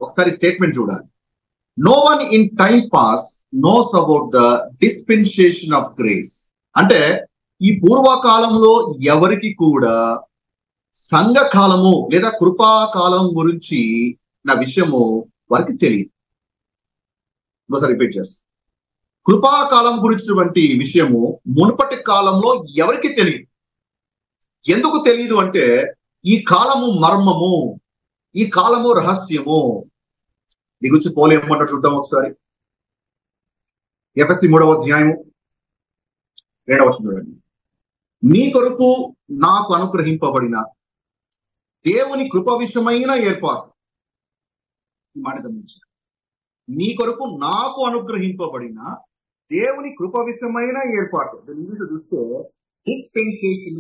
ఒకసారి స్టేట్మెంట్ చూడాలి. No one in time past knows about the dispensation of grace. అంటే ఈ పూర్వకాలంలో ఎవరికి కూడా సంఘకాలము లేదా కృపాకాలం గురించి నా విషయము వారికి తెలియదు. ఒకసారి రిపీట్ చేస్తాను. కృపాకాలం గురించినటువంటి విషయము మునుపటి కాలంలో ఎవరికి తెలియదు. ఎందుకు తెలియదు అంటే ఈ కాలము మర్మము, ఈ కాలము రహస్యము. దీని గురించి పౌలు ఏమంటాడు చూద్దాం ఒకసారి. ఎఫెసీ 3వ అధ్యాయము 7వ వచనం చూడండి. మీ కొరకు నాకు అనుగ్రహింపబడిన దేవుని కృప విషయమైన ఏర్పాటు. ఈ మాట గమనించారు. మీ కొరకు నాకు అనుగ్రహింపబడిన దేవుని కృప విషయమైన ఏర్పాటు. ఇంగ్లీష్ చూస్తే డిస్పెన్సేషన్.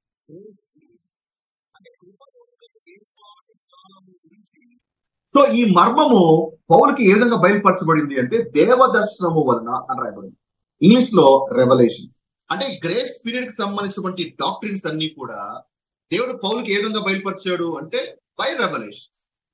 సో ఈ మర్మము పౌలుకి ఏ విధంగా బయలుపరచబడింది అంటే దేవదర్శనము వలన అని రాయబడింది. ఇంగ్లీష్ లో రెవల్యూషన్. అంటే ఈ గ్రేస్ పీరియడ్ కి సంబంధించినటువంటి డాక్ట్రిన్స్ అన్ని కూడా దేవుడు పౌలుకి ఏ విధంగా బయలుపరిచాడు అంటే బై రెవల్యూషన్.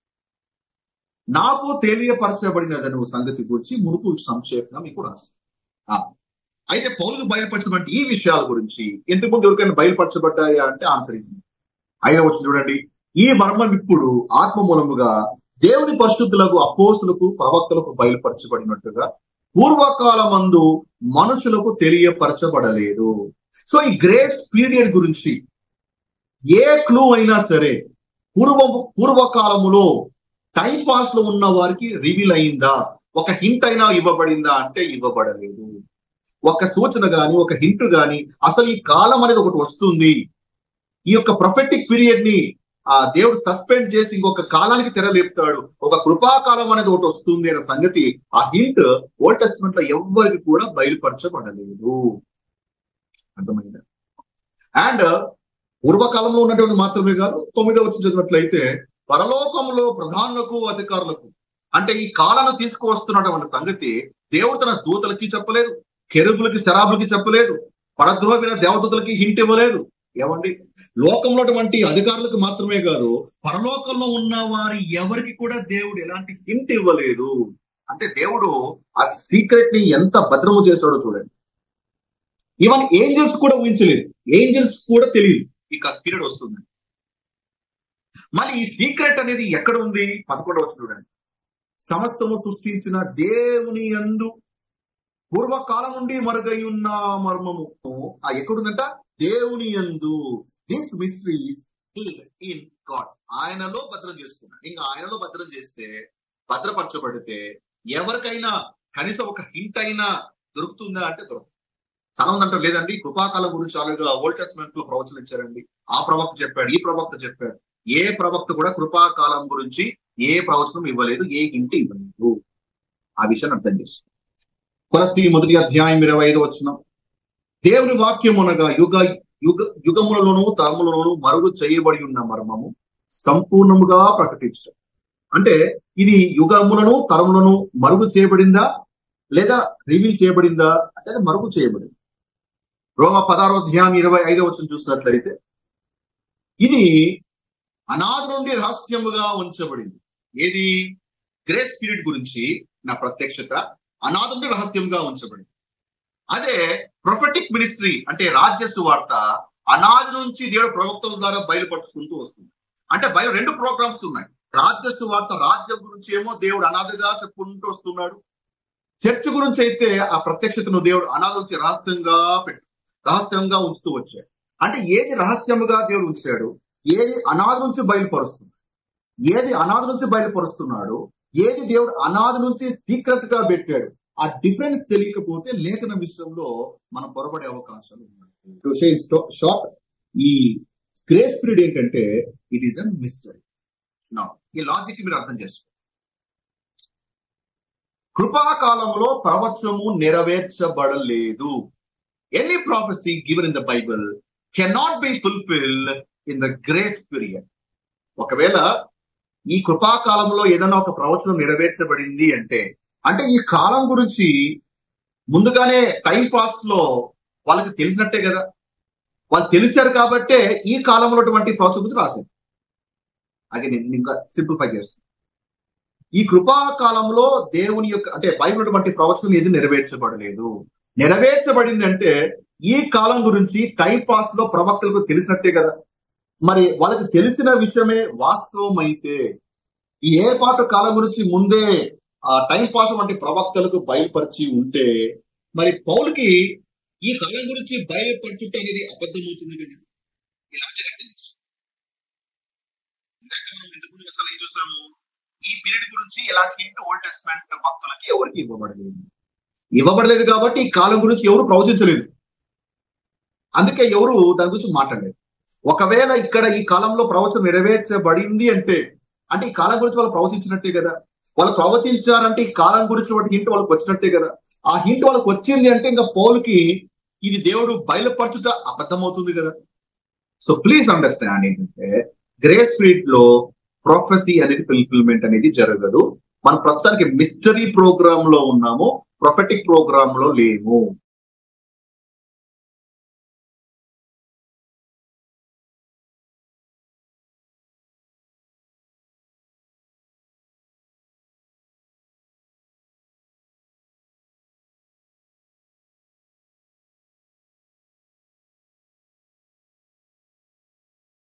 నాకు తెలియపరచబడినదను సంగతి గురించి మునుపు సంక్షేపంగా మీకు రాస్తాను. అయితే పౌలుకు బయలుపరచినటువంటి ఈ విషయాల గురించి ఇంతకుముందు ఎవరికైనా బయలుపరచబడ్డాయా అంటే ఆన్సర్ ఇచ్చింది. 5వ వచనం చూడండి. ఈ మర్మం ఇప్పుడు ఆత్మ మూలముగా దేవుని పరిశుద్ధులకు అపోస్తులకు ప్రవక్తలకు బయలుపరచబడినట్టుగా పూర్వకాలమందు మనుషులకు తెలియపరచబడలేదు. సో ఈ గ్రేస్ పీరియడ్ గురించి ఏ క్లూ అయినా సరే పూర్వకాలములో టైం పాస్ లో ఉన్న వారికి రివీల్ అయిందా, ఒక హింట్ అయినా ఇవ్వబడిందా అంటే ఇవ్వబడలేదు. ఒక సూచన గాని ఒక హింట్ గాని అసలు ఈ కాలం అనేది ఒకటి వస్తుంది, ఈ యొక్క ప్రొఫెటిక్ పీరియడ్ ని ఆ దేవుడు సస్పెండ్ చేసి ఇంకొక కాలానికి తెరలేపుతాడు, ఒక కృపాకాలం అనేది ఒకటి వస్తుంది అనే సంగతి ఆ హింట్ ఓల్డ్ టెస్ట్మెంట్ లో ఎవ్వరికి కూడా బయలుపరచబడలేదు. అర్థమైందా? అండ్ పూర్వకాలంలో ఉన్నటువంటి మాత్రమే కాదు, 9వ వచనం చదివినట్లయితే పరలోకంలో ప్రధానులకు అధికారులకు అంటే ఈ కాలాన్ని తీసుకువస్తున్నటువంటి సంగతి దేవుడు తన దూతలకి చెప్పలేదు, కెరూబులకి శరాబులకి చెప్పలేదు, పరద్రోహమైన దేవదూతలకి హింట్ ఇవ్వలేదు. ఏమండి, లోకంలో అధికారులకు మాత్రమే కాదు పరలోకంలో ఉన్న వారి ఎవరికి కూడా దేవుడు ఎలాంటి హింట్ ఇవ్వలేదు. అంటే దేవుడు ఆ సీక్రెట్ ని ఎంత భద్రము చేశాడో చూడండి. ఈవెన్ ఏంజల్స్ కూడా ఊహించలేదు, ఏంజల్స్ కూడా తెలియదు ఇక పీరియడ్ వస్తుంది. మళ్ళీ ఈ సీక్రెట్ అనేది ఎక్కడ ఉంది? 11వ వచనం చూడండి. సమస్తము సృష్టించిన దేవుని యందు పూర్వకాలం నుండి మరుగై ఉన్న మర్మము ఎక్కడుందంట? దేవుని యందు. This mysteries in God. ఆయనలో భద్రం చేసుకున్నాడు. ఇంకా ఆయనలో భద్రం చేస్తే, భద్రపరచబడితే ఎవరికైనా కనీసం ఒక హింట్ అయినా దొరుకుతుందా అంటే దొరుకుతుంది. చాలా మంది అంటారు లేదండి కృపాకాలం గురించి ఆల్రెడీ ఓల్డ్ టెస్ట్మెంట్ లో ప్రవచనం ఇచ్చారండి, ఆ ప్రవక్త చెప్పాడు, ఈ ప్రవక్త చెప్పాడు. ఏ ప్రవక్త కూడా కృపాకాలం గురించి ఏ ప్రవచనం ఇవ్వలేదు, ఏ హింట్ ఇవ్వలేదు. ఆ విషయాన్ని అర్థం చేస్తుంది. కొలస్సీ 1వ అధ్యాయం 25వ వచనం. దేవుని వాక్యం అనగా యుగములలోను తరములలోను మరుగు చేయబడి ఉన్న మర్మము సంపూర్ణముగా ప్రకటించడం. అంటే ఇది యుగములను తరములను మరుగు చేయబడిందా లేదా రివీల్ చేయబడిందా అంటే మరుగు చేయబడింది. రోమ 16వ అధ్యాయం 25వ వచనం చూసినట్లయితే ఇది అనాది నుండి రహస్యముగా ఉంచబడింది. ఏది? గ్రేస్ పీరియడ్ గురించి నా ప్రత్యక్షత అనాది నుండి రహస్యంగా ఉంచబడింది. అదే ప్రొఫెటిక్ మినిస్ట్రీ అంటే రాజ్య సువార్త అనాది నుంచి దేవుడు ప్రవక్తల ద్వారా బయలుపరుచుకుంటూ వస్తుంది. అంటే రెండు ప్రోగ్రామ్స్ ఉన్నాయి. రాజ్య సువార్త రాజ్యం గురించి ఏమో దేవుడు అనాదిగా చెప్పుకుంటూ వస్తున్నాడు. చర్చ్ గురించి అయితే ఆ ప్రత్యక్షతను దేవుడు అనాది నుంచి రహస్యంగా ఉంచుతూ వచ్చాడు. అంటే ఏది రహస్యముగా దేవుడు ఉంచాడు, ఏది అనాది నుంచి బయలుపరుస్తున్నాడు, ఏది దేవుడు అనాది నుంచి సీక్రెట్ గా పెట్టాడు. ఆ డిఫరెన్స్ తెలియకపోతే లేఖన విషయంలో మనం పొరబడే అవకాశాలు ఉన్నాయి. ఈ గ్రేస్ పీరియడ్ ఏంటంటే ఇట్ ఈస్ అ మిస్టరీ. ఈ లాజిక్ మీరు అర్థం చేసుకోండి. కృపాకాలంలో ప్రవచనము నెరవేర్చబడలేదు. Any prophecy given in the Bible cannot be fulfilled in the grace period. ఒకవేళ ఈ కృపాకాలంలో ఏదైనా ఒక ప్రవచనం నెరవేర్చబడింది అంటే ఈ కాలం గురించి ముందుగానే టైం పాస్ లో వాళ్ళకి తెలిసినట్టే కదా. వాళ్ళు తెలిసారు కాబట్టే ఈ కాలంలో ప్రవచనం గురించి రాశారు. అది నేను ఇంకా సింప్లిఫై చేస్తాను. ఈ కృపాకాలంలో దేవుని యొక్క అంటే బైబిల్ వంటి ప్రవచనం ఏది నెరవేర్చబడలేదు. నెరవేర్చబడింది అంటే ఈ కాలం గురించి టైం పాస్ లో ప్రవక్తలకు తెలిసినట్టే కదా. మరి వాళ్ళకి తెలిసిన విషయమే వాస్తవం అయితే ఈ ఏర్పాటు కాలం గురించి ముందే టైం పాస్ వంటి ప్రవక్తలకు బయలుపరిచి ఉంటే మరి పౌలుకి ఈ కాలం గురించి బయలుపరచుట అనేది అబద్ధమవుతుంది కదా. ఇలా జరుగుతుంది. మనం చూసాము ఈ పీరియడ్ గురించి ఎలాంటి హింట్ ఓల్డ్ టెస్ట్మెంట్ భక్తులకి ఎవరికి ఇవ్వబడలేదు కాబట్టి ఈ కాలం గురించి ఎవరు ప్రవచించలేదు. అందుకే ఎవరు దాని గురించి మాట్లాడలేదు. ఒకవేళ ఇక్కడ ఈ కాలంలో ప్రవచనం నెరవేర్చబడింది అంటే ఈ కాలం గురించి వాళ్ళు ప్రవచించినట్టే కదా. వాళ్ళు ప్రవచించారంటే ఈ కాలం గురించి వాటి హింట్ వాళ్ళకి వచ్చినట్టే కదా. ఆ హింట్ వాళ్ళకి వచ్చింది అంటే ఇంకా పౌలుకి ఇది దేవుడు బయలుపరచుట అబద్ధమవుతుంది కదా. సో ప్లీజ్ అండర్స్టాండ్ ఏంటంటే గ్రేస్ పీరియడ్ లో ప్రొఫెసీ అనేది ఫుల్ఫిల్మెంట్ అనేది జరగదు. మనం ప్రస్తుతానికి మిస్టరీ ప్రోగ్రామ్ లో ఉన్నాము, ప్రొఫెటిక్ ప్రోగ్రామ్ లో లేము.